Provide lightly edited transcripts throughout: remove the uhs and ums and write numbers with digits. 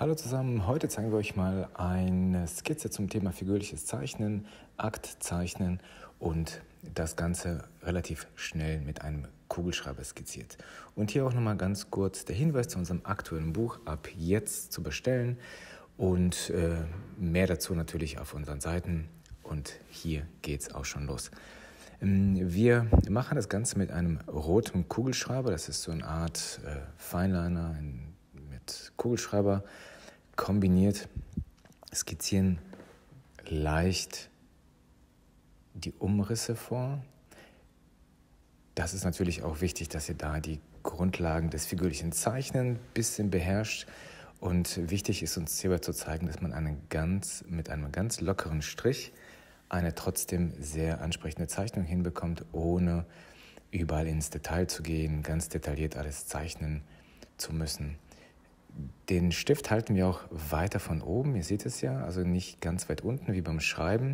Hallo zusammen, heute zeigen wir euch mal eine Skizze zum Thema figürliches Zeichnen, Aktzeichnen und das Ganze relativ schnell mit einem Kugelschreiber skizziert. Und hier auch nochmal ganz kurz der Hinweis zu unserem aktuellen Buch ab jetzt zu bestellen und mehr dazu natürlich auf unseren Seiten und hier geht's auch schon los. Wir machen das Ganze mit einem roten Kugelschreiber, das ist so eine Art Fineliner mit Kugelschreiber kombiniert, skizzieren leicht die Umrisse vor. Das ist natürlich auch wichtig, dass ihr da die Grundlagen des figürlichen Zeichnen ein bisschen beherrscht. Und wichtig ist uns hierbei zu zeigen, dass man mit einem ganz lockeren Strich eine trotzdem sehr ansprechende Zeichnung hinbekommt, ohne überall ins Detail zu gehen, ganz detailliert alles zeichnen zu müssen. Den Stift halten wir auch weiter von oben, ihr seht es ja, also nicht ganz weit unten wie beim Schreiben.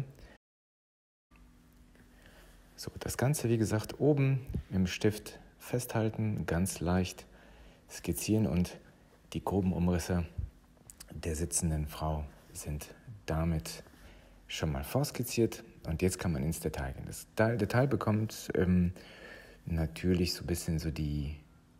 So, das Ganze wie gesagt oben im Stift festhalten, ganz leicht skizzieren und die groben Umrisse der sitzenden Frau sind damit schon mal vorskizziert und jetzt kann man ins Detail gehen. Das Detail bekommt natürlich so ein bisschen so die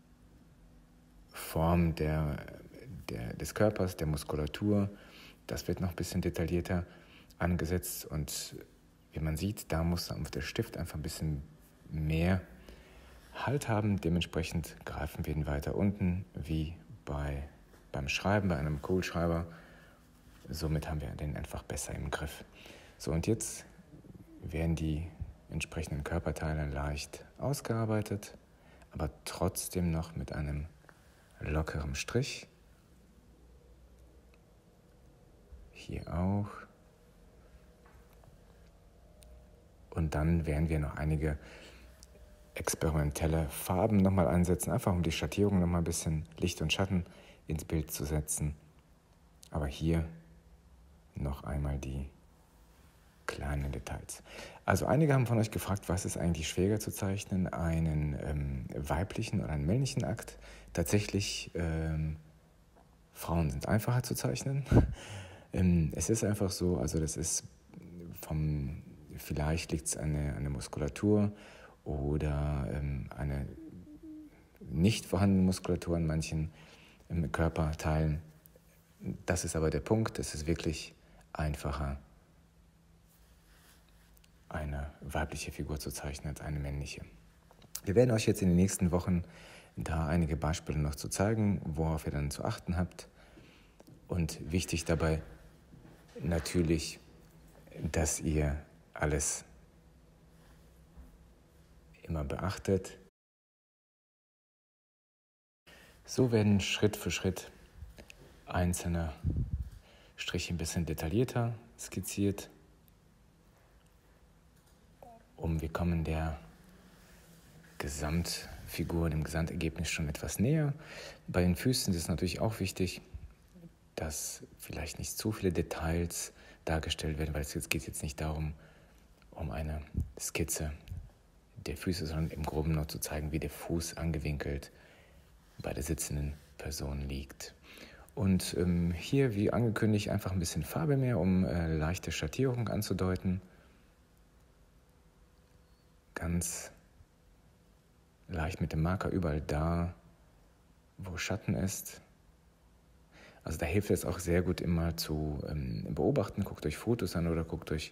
Form des Körpers, der Muskulatur, das wird noch ein bisschen detaillierter angesetzt und wie man sieht, da muss auf der Stift einfach ein bisschen mehr Halt haben. Dementsprechend greifen wir ihn weiter unten wie beim Schreiben, bei einem Kugelschreiber. Somit haben wir den einfach besser im Griff. So, und jetzt werden die entsprechenden Körperteile leicht ausgearbeitet, aber trotzdem noch mit einem lockeren Strich. Hier auch. Und dann werden wir noch einige experimentelle Farben nochmal einsetzen, einfach um die Schattierung nochmal ein bisschen Licht und Schatten ins Bild zu setzen. Aber hier noch einmal die kleinen Details. Also einige haben von euch gefragt, was ist eigentlich schwieriger zu zeichnen, einen weiblichen oder einen männlichen Akt. Tatsächlich, Frauen sind einfacher zu zeichnen. Es ist einfach so, also das ist vielleicht liegt es an der Muskulatur oder eine nicht vorhandene Muskulatur an manchen Körperteilen. Das ist aber der Punkt, es ist wirklich einfacher, eine weibliche Figur zu zeichnen als eine männliche. Wir werden euch jetzt in den nächsten Wochen da einige Beispiele noch zu zeigen, worauf ihr dann zu achten habt. Und wichtig dabei natürlich, dass ihr alles immer beachtet. So werden Schritt für Schritt einzelne Striche ein bisschen detaillierter skizziert. Wir kommen der Gesamtfigur, dem Gesamtergebnis schon etwas näher. Bei den Füßen ist es natürlich auch wichtig, dass vielleicht nicht zu viele Details dargestellt werden, weil es geht jetzt nicht darum, um eine Skizze der Füße, sondern im Groben noch zu zeigen, wie der Fuß angewinkelt bei der sitzenden Person liegt. Und hier, wie angekündigt, einfach ein bisschen Farbe mehr, um leichte Schattierung anzudeuten. Ganz leicht mit dem Marker überall da, wo Schatten ist. Also da hilft es auch sehr gut immer zu beobachten. Guckt euch Fotos an oder guckt euch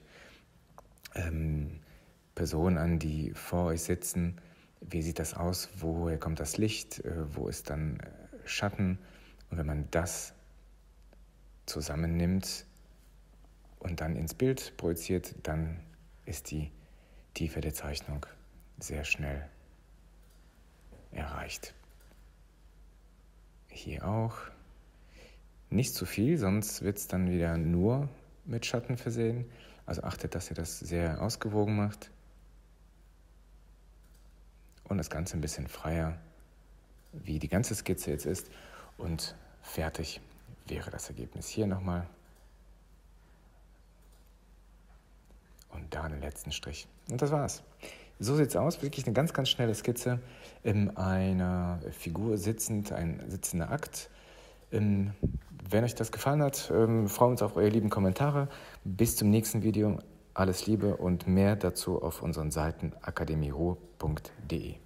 Personen an, die vor euch sitzen. Wie sieht das aus? Woher kommt das Licht? Wo ist dann Schatten? Und wenn man das zusammennimmt und dann ins Bild projiziert, dann ist die Tiefe der Zeichnung sehr schnell erreicht. Hier auch. Nicht zu viel, sonst wird es dann wieder nur mit Schatten versehen. Also achtet, dass ihr das sehr ausgewogen macht. Und das Ganze ein bisschen freier, wie die ganze Skizze jetzt ist. Und fertig wäre das Ergebnis. Hier nochmal. Und da den letzten Strich. Und das war's. So sieht es aus. Wirklich eine ganz, ganz schnelle Skizze einer Figur sitzend, ein sitzender Akt. Wenn euch das gefallen hat, freuen wir uns auf eure lieben Kommentare. Bis zum nächsten Video. Alles Liebe und mehr dazu auf unseren Seiten akademiehohe.de.